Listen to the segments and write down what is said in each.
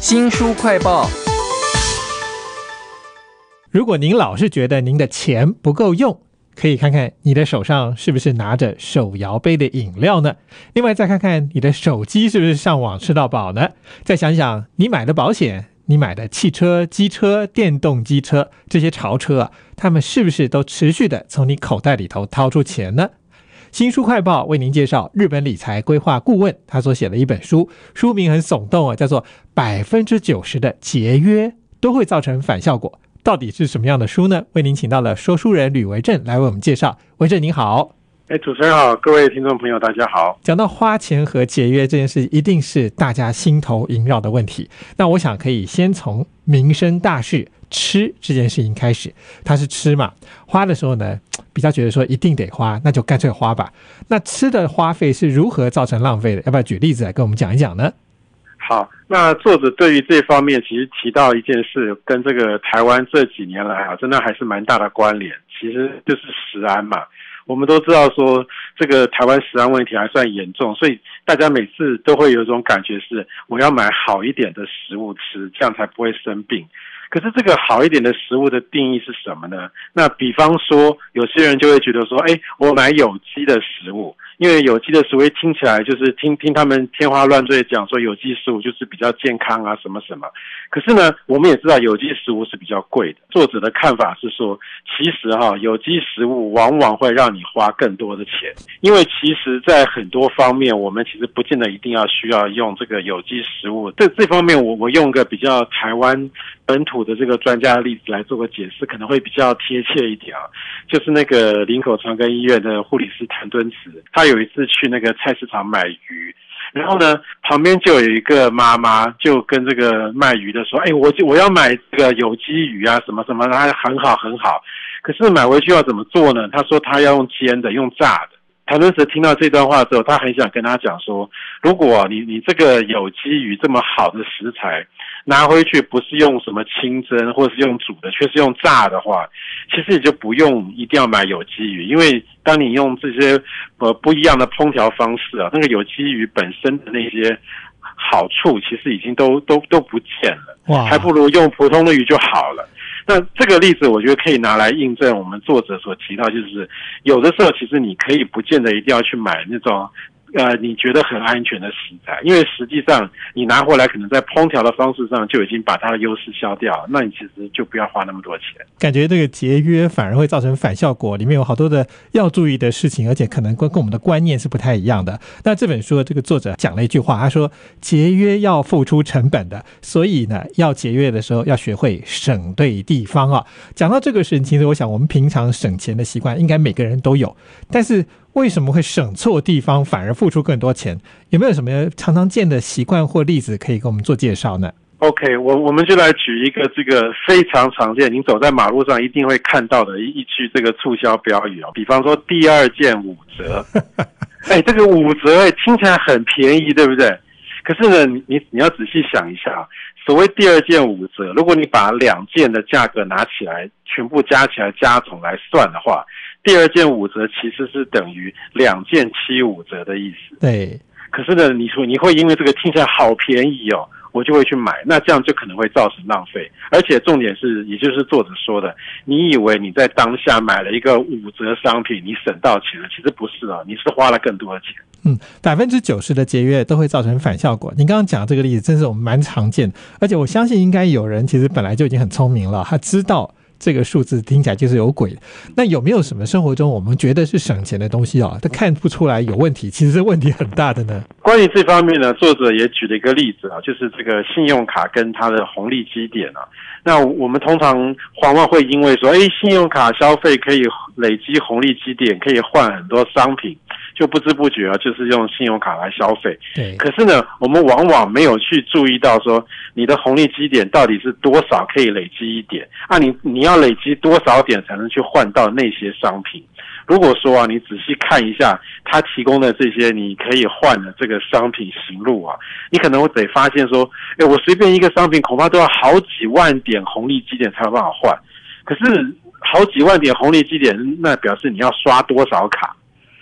新书快报。 如果您老是觉得您的钱不够用，可以看看你的手上是不是拿着手摇杯的饮料呢？另外再看看你的手机是不是上网吃到饱呢？再想想你买的保险，你买的汽车、机车、电动机车，这些潮车啊，他们是不是都持续的从你口袋里头掏出钱呢？新书快报为您介绍日本理财规划顾问他所写的一本书，书名很耸动啊，叫做90%的节约都会造成反效果。到底是什么样的书呢？为您请到了说书人吕维正来为我们介绍。维正您好。 主持人好，各位听众朋友大家好。 讲到花钱和节约这件事，一定是大家心头萦绕的问题。那我想可以先从民生大事吃这件事情开始。它是吃嘛，花的时候呢比较觉得说一定得花，那就干脆花吧。那吃的花费是如何造成浪费的？要不要举例子来跟我们讲一讲呢？ 好，那作者对于这方面其实提到一件事，跟这个台湾这几年来真的还是蛮大的关联，其实就是食安嘛。我们都知道说这个台湾食安问题还算严重，所以大家每次都会有一种感觉是我要买好一点的食物吃，这样才不会生病。可是这个好一点的食物的定义是什么呢？那比方说有些人就会觉得说我买有机的食物，因为有机的食物听起来就是听他们天花乱坠讲说有机食物就是比较健康啊什么什么。可是呢我们也知道有机食物是比较贵的。作者的看法是说其实有机食物往往会让你花更多的钱，因为其实在很多方面我们其实不见得一定需要用这个有机食物。这方面我用个比较台湾本土的这个专家的例子来做个解释，可能会比较贴切一点就是那个林口长庚医院的护理师谭敦慈，他有一次去那个菜市场买鱼，然后呢旁边就有一个妈妈就跟这个卖鱼的说我要买这个有机鱼啊什么什么，他很好很好。可是买回去要怎么做呢？他说他要用煎的，用炸的。谭敦慈听到这段话之后，他很想跟他讲说，如果你这个有机鱼这么好的食材拿回去不是用什么清蒸或是用煮的，却是用炸的话，其实你就不用一定要买有机鱼，因为当你用这些不一样的烹调方式那个有机鱼本身的那些好处其实已经都不见了，还不如用普通的鱼就好了。那这个例子我觉得可以拿来印证我们作者所提到，就是有的时候其实你可以不见得一定要去买那种你觉得很安全的食材，因为实际上你拿回来可能在烹调的方式上就已经把它的优势消掉了，那你其实就不要花那么多钱。 感觉这个节约反而会造成反效果，里面有好多的要注意的事情，而且可能跟我们的观念是不太一样的。那这本书的这个作者讲了一句话，他说节约要付出成本的，所以呢要节约的时候要学会省对地方讲到这个事情，其实我想我们平常省钱的习惯应该每个人都有，但是为什么会省错地方反而付出更多钱？有没有什么常常见的习惯或例子可以跟我们做介绍呢？ OK， 我们就来举一个这个非常常见，您走在马路上一定会看到的一句这个促销标语比方说第二件5折这个5折听起来很便宜，对不对？可是呢你要仔细想一下，所谓第二件5折，如果你把2件的价格拿起来全部加起来加总来算的话，第二件5折其实是等于2件75折的意思。 对。 可是呢你会因为这个听起来好便宜我就会去买，那这样就可能会造成浪费。而且重点是，也就是作者说的，你以为你在当下买了一个5折商品你省到钱了，其实不是你是花了更多的钱。 90%的节约都会造成反效果。您刚刚讲这个例子真是我们蛮常见的，而且我相信应该有人其实本来就已经很聪明了，他知道这个数字听起来就是有鬼的。那有没有什么生活中我们觉得是省钱的东西他看不出来有问题，其实问题很大的呢？ 关于这方面呢，作者也举了一个例子就是这个信用卡跟它的红利积点那我们通常往往会因为说信用卡消费可以累积红利积点，可以换很多商品，就不知不觉就是用信用卡来消费。 对。 可是呢我们往往没有去注意到说你的红利积点到底是多少可以累积一点你要累积多少点才能去换到那些商品。如果说你仔细看一下他提供的这些你可以换的这个商品型录你可能会得发现说我随便一个商品恐怕都要好几万点红利积点才有办法换。可是好几万点红利积点那表示你要刷多少卡，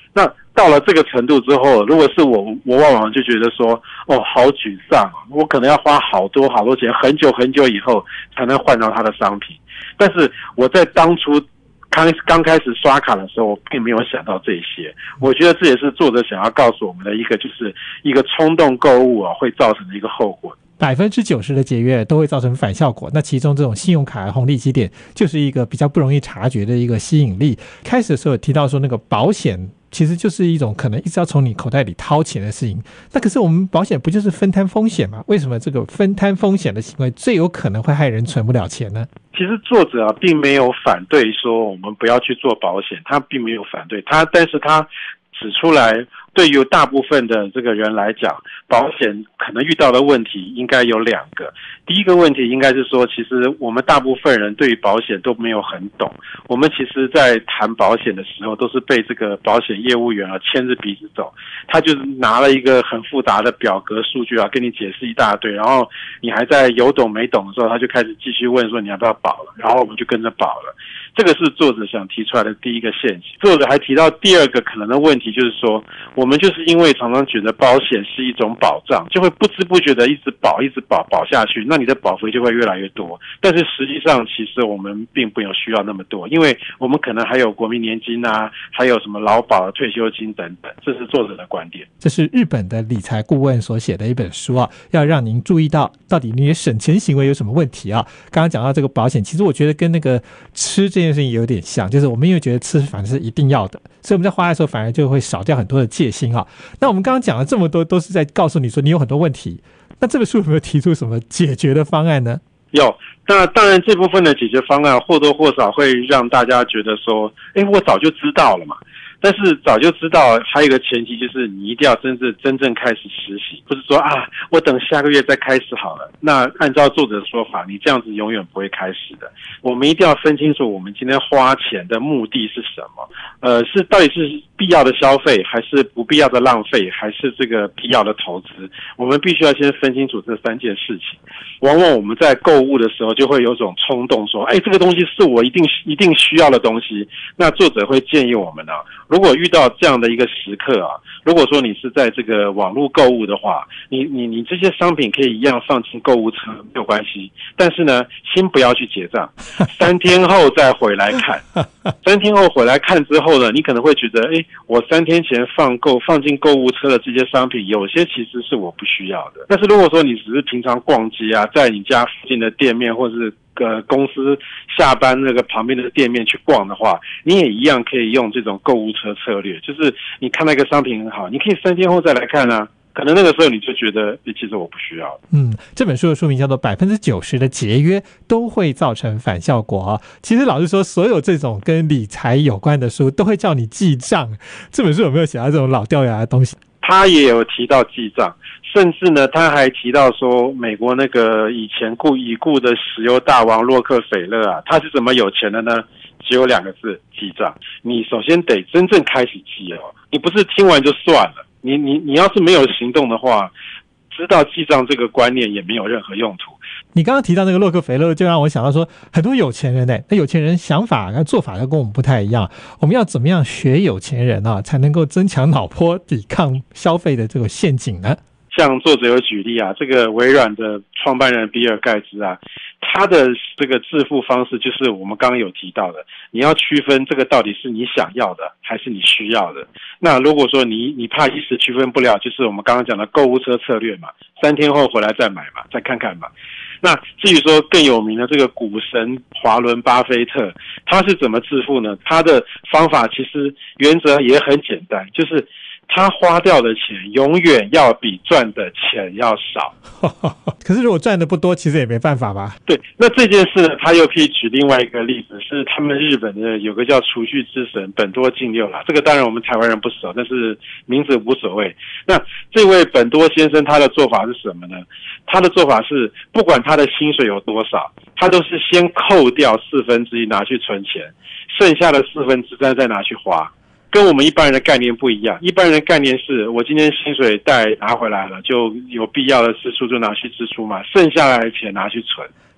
那到了这个程度之后，如果是我往往就觉得说，好沮丧，我可能要花好多钱，很久以后才能换到他的商品。但是我在当初刚开始刷卡的时候，我并没有想到这些。我觉得这也是作者想要告诉我们的一个，就是一个冲动购物会造成的一个后果。 90%的节约都会造成反效果，那其中这种信用卡红利积点就是一个比较不容易察觉的一个吸引力。开始的时候有提到说那个保险其实就是一种可能一直要从你口袋里掏钱的事情，那可是我们保险不就是分摊风险吗？为什么这个分摊风险的行为最有可能会害人存不了钱呢？ 其实作者并没有反对说我们不要去做保险，他并没有反对但是他指出来，对于大部分的这个人来讲，保险可能遇到的问题应该有2个。第一个问题应该是说，其实我们大部分人对于保险都没有很懂。我们其实在谈保险的时候，都是被这个保险业务员牵着鼻子走。他就是拿了一个很复杂的表格数据跟你解释一大堆，然后你还在有懂没懂的时候，他就开始继续问说你要不要保了，然后我们就跟着保了。这个是作者想提出来的第一个陷阱。作者还提到第2个可能的问题，就是说我们就是因为常常觉得保险是一种保障，就会不知不觉的一直保下去，那你的保费就会越来越多。但是实际上其实我们并不有需要那么多，因为我们可能还有国民年金还有什么劳保、退休金等等，这是作者的观点。 这是日本的理财顾问所写的一本书要让您注意到底你的省钱行为有什么问题刚刚讲到这个保险，其实我觉得跟那个吃这件事情有点像，就是我们因为觉得吃反正是一定要的，所以我们在花的时候反而就会少掉很多的戒心那我们刚刚讲了这么多，都是在告诉你说你有很多问题，那这本书有没有提出什么解决的方案呢？ 有，那当然这部分的解决方案或多或少会让大家觉得说，我早就知道了嘛。但是早就知道，还有一个前提就是你一定要真正开始实习，不是说我等下个月再开始好了。那按照作者的说法，你这样子永远不会开始的。我们一定要分清楚我们今天花钱的目的是什么，是到底是必要的消费，还是不必要的浪费，还是这个必要的投资？我们必须要先分清楚这3件事情。往往我们在购物的时候就会有种冲动说，这个东西是我一定需要的东西。那作者会建议我们如果遇到这样的一个时刻如果说你是在这个网络购物的话，你这些商品可以一样放进购物车没有关系，但是呢，先不要去结账，3天后再回来看。3天后回来看之后呢，你可能会觉得，我3天前放进购物车的这些商品，有些其实是我不需要的。但是如果说你只是平常逛街在你家附近的店面或是公司下班那个旁边的店面去逛的话，你也一样可以用这种购物车策略，就是你看那个商品很好，你可以3天后再来看可能那个时候你就觉得其实我不需要。 这本书的书名叫做90%的节约都会造成反效果其实老实说，所有这种跟理财有关的书都会叫你记账。这本书有没有写到这种老掉牙的东西？ 他也有提到记账，甚至呢，他还提到说，美国那个以前已故的石油大王洛克菲勒他是怎么有钱的呢？只有2个字：记账。你首先得真正开始记你不是听完就算了。你要是没有行动的话，知道记账这个观念也没有任何用途。 你刚刚提到那个洛克菲勒，就让我想到说，很多有钱人那有钱人想法跟做法跟我们不太一样。我们要怎么样学有钱人才能够增强脑波，抵抗消费的这个陷阱呢？ 像作者有举例这个微软的创办人比尔盖茨他的这个致富方式就是我们刚刚有提到的，你要区分这个到底是你想要的还是你需要的。那如果说你怕一时区分不了，就是我们刚刚讲的购物车策略嘛，3天后回来再买嘛，再看看嘛。那至于说更有名的这个股神华伦巴菲特，他是怎么致富呢？他的方法其实原则也很简单，就是他花掉的钱永远要比赚的钱要少。 可是如果赚的不多，其实也没办法吧？ 对，那这件事呢，他又可以举另外一个例子，是他们日本的有个叫储蓄之神本多敬六啦。这个当然我们台湾人不熟，但是名字无所谓。那这位本多先生他的做法是什么呢？他的做法是，不管他的薪水有多少，他都是先扣掉1/4拿去存钱，剩下的3/4再拿去花。跟我们一般人的概念不一样，一般人的概念是我今天薪水袋拿回来了，就有必要的支出就拿去支出嘛，剩下来的钱拿去存。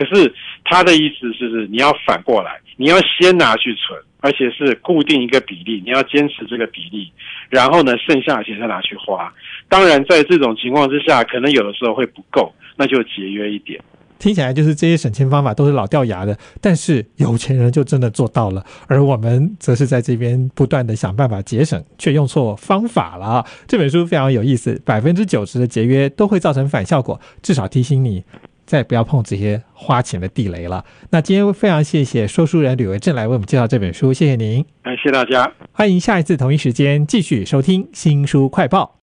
可是他的意思是你要反过来，你要先拿去存，而且是固定一个比例，你要坚持这个比例，然后呢，剩下的钱再拿去花。当然，在这种情况之下，可能有的时候会不够，那就节约一点。 听起来就是这些省钱方法都是老掉牙的，但是有钱人就真的做到了，而我们则是在这边不断的想办法节省，却用错方法了。这本书非常有意思，90%的节约都会造成反效果，至少提醒你再不要碰这些花钱的地雷了。那今天非常谢谢说书人吕维正来为我们介绍这本书，谢谢您。 谢谢大家， 欢迎下一次同一时间继续收听新书快报。